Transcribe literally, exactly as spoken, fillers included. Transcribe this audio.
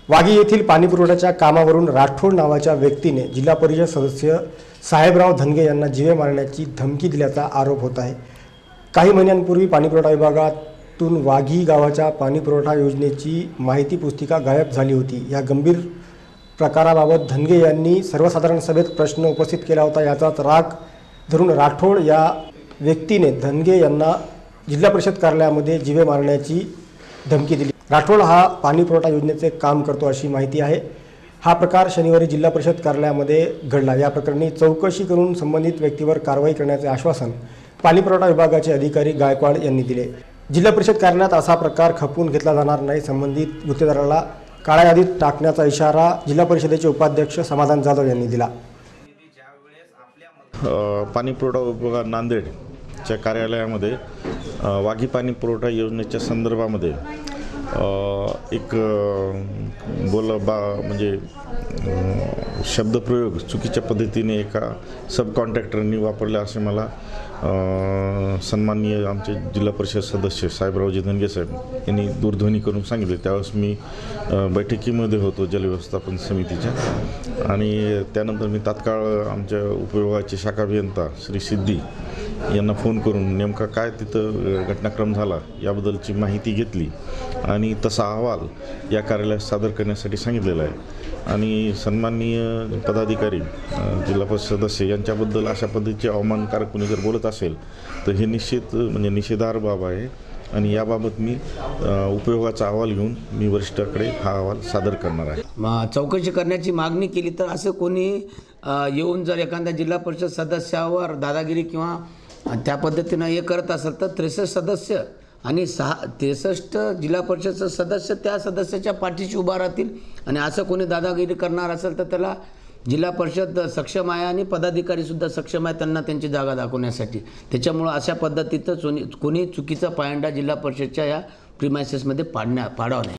वाघी येथील पाणीपुरवठ्याच्या कामावरून राठोड नावाच्या व्यक्तीने जिल्हा परिषद सदस्य साहेबराव धनगे यांना जीवे मारण्याची धमकी दिल्याचा आरोप होत आहे। काही महिन्यांपूर्वी पाणीपुरवठा विभागातून वाघी गावाच्या पाणीपुरवठा योजनेची माहिती पुस्तिका गायब झाली होती। या गंभीर प्रकाराबाबत धनगे यांनी सर्वसाधारण सभेत प्रश्न उपस्थित केला होता। याचाच राग धरून राठोड या व्यक्तीने धनगे यांना जिल्हा परिषद कार्यालयामध्ये जीवे मारण्याची धमकी दिली। राठोड हा पाणीपुरवठा योजनेचे काम करतो अशी माहिती आहे। हा प्रकार शनिवारी जिल्हा परिषद कार्यालयामध्ये घडला। या प्रकरणी चौकशी करून संबंधित व्यक्तीवर कारवाई करण्याचे आश्वासन पाणीपुरवठा विभागाचे अधिकारी गायकवाड यांनी दिले। जिल्हा परिषद कार्यालयात असा प्रकार खपवून घेतला जाणार नाही। संबंधित गुत्तेदाराला काळ्या यादीत टाकण्याचा इशारा जिल्हा परिषदेचे उपाध्यक्ष समाधान जाधव यांनी दिला। पाणीपुरवठा विभाग नांदेडच्या कार्यालयामध्ये वाघी पाणी पुरवठा योजनेच्या संदर्भामध्ये एक बोल बा म्हणजे शब्दप्रयोग चुकीच्या पद्धतीने एका सब कॉन्ट्रॅक्टरनी वापरला असे मला सन्माननीय आमचे जिल्हा परिषद सदस्य साहेबरावजी धनगे साहेब यांनी दूरध्वनी करून सांगितले। त्यावेळेस मी बैठकीमध्ये होतो जलव्यवस्थापन समितीच्या, आणि त्यानंतर मी तात्काळ आमच्या उपविभागाचे शाखा अभियंता श्री सिद्धी यांना फोन करून नेमका काय तिथं घटनाक्रम झाला याबद्दलची माहिती घेतली आणि तसा अहवाल या कार्यालयात सादर करण्यासाठी सांगितलेला आहे। आणि सन्माननीय पदाधिकारी जिल्हा परिषद सदस्य यांच्याबद्दल अशा पद्धतीचे अवमानकारक कुणी जर बोलत असेल तर हे निश्चित म्हणजे निषेधार्ह बाब आहे, आणि याबाबत मी उपयोगाचा अहवाल घेऊन मी वरिष्ठाकडे हा अहवाल सादर करणार आहे। चौकशी करण्याची मागणी केली तर असं कोणी येऊन जर एखाद्या जिल्हा परिषद सदस्यावर दादागिरी किंवा त्या पद्धतीनं हे करत असेल तर त्रेसष्ट सदस्य आणि सहा त्रेसष्ट जिल्हा परिषद सदस्य त्या सदस्याच्या पाठीशी उभा राहतील, आणि असं कोणी दादागिरी करणार असेल तर त्याला जिल्हा परिषद सक्षम आहे आणि पदाधिकारीसुद्धा सक्षम आहे त्यांना त्यांची जागा दाखवण्यासाठी। त्याच्यामुळं अशा पद्धतीचं कोणी कोणी चुकीचा पायंडा जिल्हा परिषदच्या या प्रिमायसेसमध्ये पाडण्या पाडावा नाही।